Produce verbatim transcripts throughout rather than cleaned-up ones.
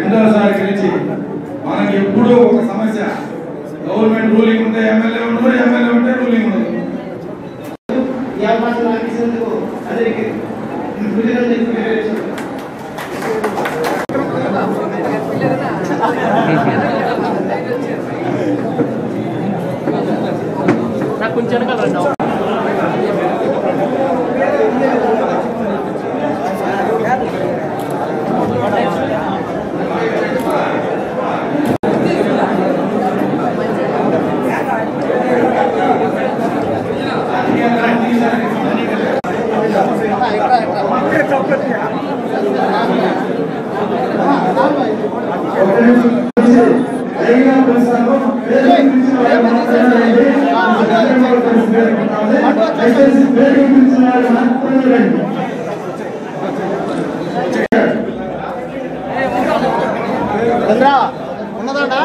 రెండోసారి గెలిచి మనకి ఎప్పుడూ ఒక సమస్య, గవర్నమెంట్ రూలింగ్ ఉంటే ఎమ్మెల్యే ఉండదు, ఎమ్మెల్యే ఉంటే రూలింగ్ ఉండదు. ఈ అవకాశం నాకు ఇచ్చినందుకు అందరికీ నాకు కొంచెం వెనకాల ఉన్నదా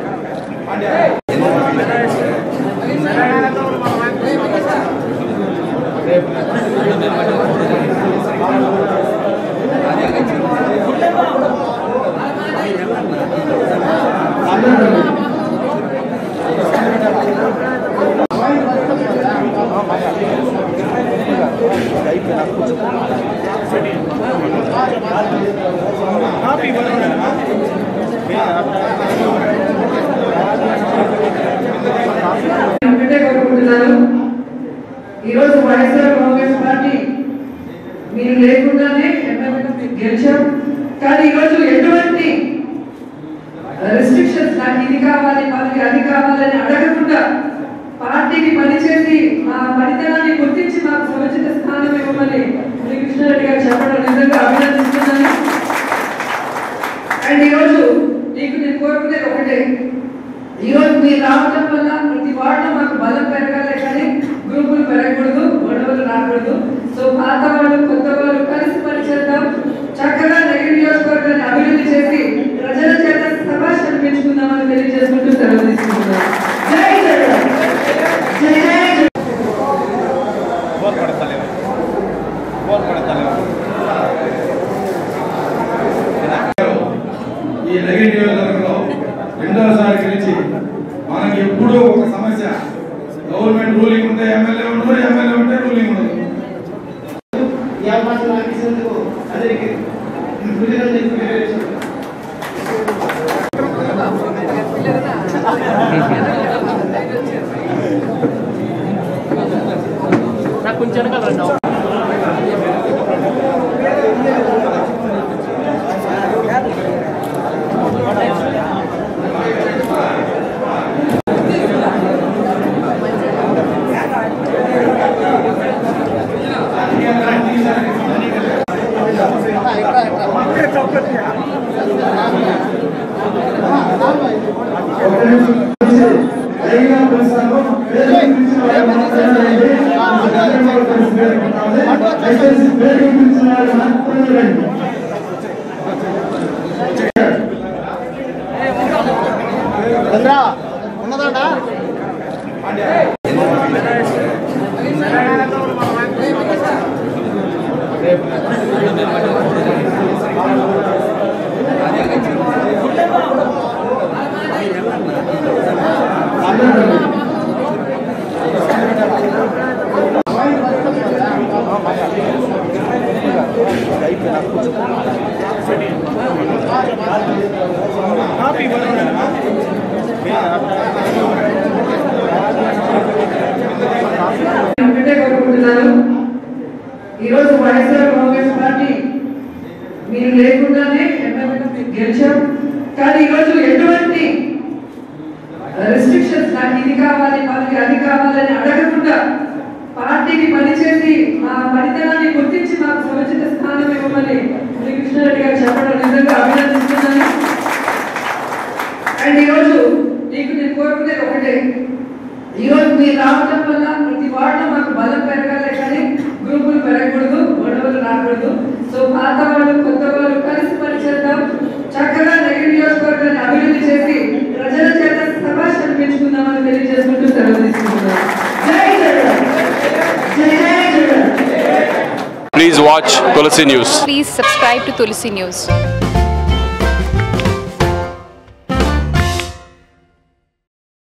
ఈరోజు వైఎస్ఆర్ కాంగ్రెస్ పార్టీ మీరు లేకుండానే గెలిచాం. కానీ ఈరోజు ఎటువంటి రెస్ట్రిక్షన్స్ నాకు ఇది కావాలి మనకి అది కావాలని అడగకుండా పార్టీకి పనిచేసి మా పనితనాన్ని గుర్తించి మాకు సముచిత స్థానం ఇవ్వమని కృష్ణారెడ్డి గారు చెప్పడం నిజంగా అభినందిస్తున్నాను. అండ్ ఈరోజు నీకు నేను కోరుకునేది ఒకటే, ఈరోజు మీరు రావడం వల్ల ప్రతి వార్డులో మాకు బలం పెరగాలి కానీ గ్రూపులు పెరగకూడదు, గొడవలు రాకూడదు. సో పాత వాళ్ళు కొత్త వాళ్ళు కలిసి పనిచేద్దాం, చక్కగా నగర నియోజకవర్గాన్ని అభివృద్ధి చేసి ప్రజల చేత సభాష్ అనిపించుకుందామని తెలియజేసుకుంటూ సెలవు తీసుకుంటున్నాను. జై జగన్, జై జగన్. ఈ నగర నియోజకవర్గంలో రెండోసారి గెలిచి మనకి ఎప్పుడూ ఒక సమస్య, గవర్నమెంట్ రూలింగ్ ఉంటే ఎమ్మెల్యే ఉండదు, ఎమ్మెల్యే ఉంటే రూలింగ్ ఉండదు. ఈ అవకాశం నాకు ఇచ్చినందుకు అందరికీ నాకు కొంచెం వెనకాల ఉన్నదా ఈరోజు వైఎస్ఆర్ కాంగ్రెస్ పార్టీ మీరు లేకుండానే గెలిచాం. కానీ ఈరోజు ఎటువంటి రెస్ట్రిక్షన్స్ నాకు ఇది కావాలి మనకి అది కావాలని అడగకుండా పార్టీకి పనిచేసి మా పనితనాన్ని గుర్తించి మాకు సముచిత స్థానం ఇవ్వమని కృష్ణారెడ్డి గారు చెప్పడం నిజంగా అభినందిస్తున్నాను. అండ్ ఈరోజు నీకు నేను కోరుకునేది ఒకటే, ఈరోజు మీరు రావడం వల్ల ప్రతి వార్డులో మాకు బలం పెరగాలి కానీ గ్రూపులు పెరగకూడదు, గొడవలు రాకూడదు. సో పాత వాళ్ళు కొత్త వాళ్ళు కలిసి పనిచేద్దాం, చక్కగా నగర నియోజకవర్గాన్ని అభివృద్ధి చేసి ప్రజల చేత సభాష్ అనిపించుకుందామని తెలియజేసుకుంటూ సెలవు తీసుకుంటున్నాను. జై జగన్, జై Jagan. Please watch Tulsi News. Please subscribe to Tulsi News.